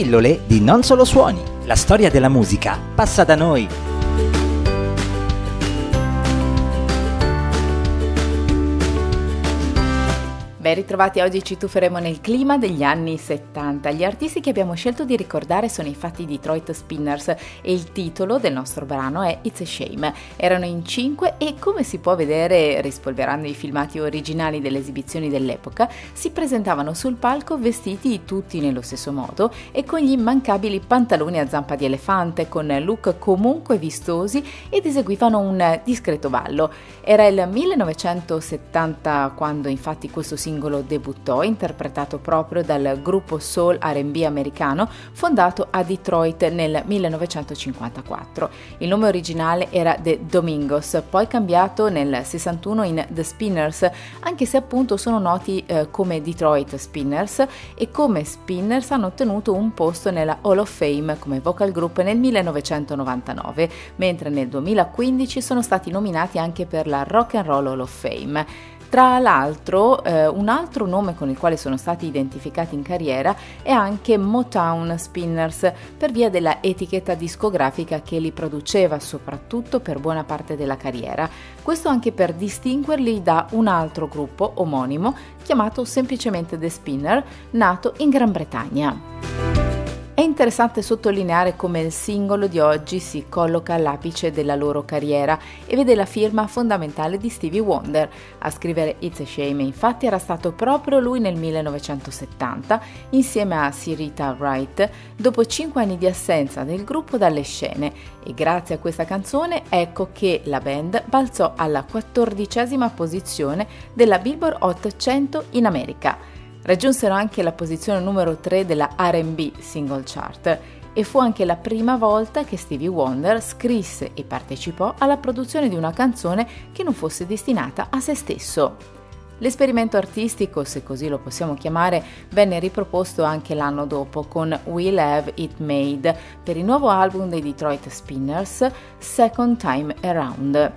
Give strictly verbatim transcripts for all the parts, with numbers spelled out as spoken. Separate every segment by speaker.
Speaker 1: Pillole di Non Solo Suoni. La storia della musica passa da noi.
Speaker 2: Ben ritrovati, oggi ci tufferemo nel clima degli anni settanta. Gli artisti che abbiamo scelto di ricordare sono infatti i Detroit Spinners e il titolo del nostro brano è It's a Shame. Erano in cinque e, come si può vedere rispolverando i filmati originali delle esibizioni dell'epoca, si presentavano sul palco vestiti tutti nello stesso modo e con gli immancabili pantaloni a zampa di elefante, con look comunque vistosi, ed eseguivano un discreto ballo. Era il millenovecentosettanta quando infatti questo singolo debuttò, interpretato proprio dal gruppo soul R and B americano fondato a Detroit nel millenovecentocinquantaquattro. Il nome originale era The Domingos, poi cambiato nel sessantuno in The Spinners, anche se appunto sono noti eh, come Detroit Spinners, e come Spinners hanno ottenuto un posto nella Hall of Fame come vocal group nel millenovecentonovantanove, mentre nel duemilaquindici sono stati nominati anche per la Rock and Roll Hall of Fame. Tra l'altro, eh, un altro nome con il quale sono stati identificati in carriera è anche Motown Spinners, per via della etichetta discografica che li produceva soprattutto per buona parte della carriera. Questo anche per distinguerli da un altro gruppo omonimo chiamato semplicemente The Spinner, nato in Gran Bretagna. È interessante sottolineare come il singolo di oggi si colloca all'apice della loro carriera e vede la firma fondamentale di Stevie Wonder. A scrivere It's a Shame infatti era stato proprio lui nel millenovecentosettanta, insieme a Syreeta Wright, dopo cinque anni di assenza del gruppo dalle scene, e grazie a questa canzone ecco che la band balzò alla quattordicesima posizione della Billboard Hot cento in America. Raggiunsero anche la posizione numero tre della R and B Single Chart e fu anche la prima volta che Stevie Wonder scrisse e partecipò alla produzione di una canzone che non fosse destinata a se stesso. L'esperimento artistico, se così lo possiamo chiamare, venne riproposto anche l'anno dopo con We'll Have It Made per il nuovo album dei Detroit Spinners, Second Time Around.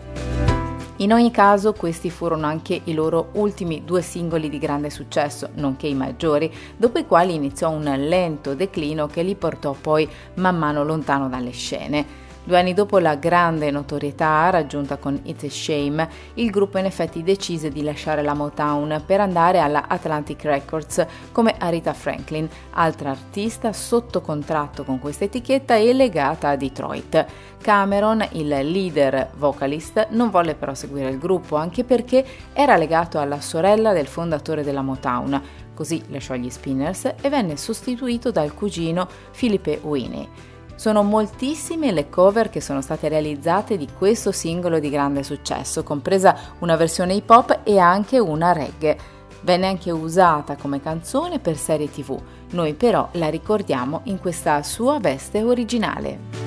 Speaker 2: In ogni caso, questi furono anche i loro ultimi due singoli di grande successo, nonché i maggiori, dopo i quali iniziò un lento declino che li portò poi man mano lontano dalle scene. Due anni dopo la grande notorietà raggiunta con It's a Shame, il gruppo in effetti decise di lasciare la Motown per andare alla Atlantic Records come Aretha Franklin, altra artista sotto contratto con questa etichetta e legata a Detroit. Cameron, il leader vocalist, non volle però seguire il gruppo, anche perché era legato alla sorella del fondatore della Motown. Così lasciò gli Spinners e venne sostituito dal cugino Philippe Whitney. Sono moltissime le cover che sono state realizzate di questo singolo di grande successo, compresa una versione hip hop e anche una reggae. Venne anche usata come canzone per serie tivù, noi però la ricordiamo in questa sua veste originale.